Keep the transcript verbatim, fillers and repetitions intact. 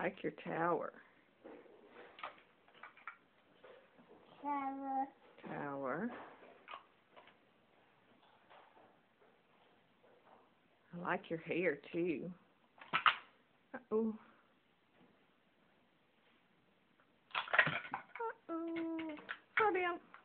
like your tower. Tower. Tower. I like your hair too. Uh-oh. Uh-oh. Fabian.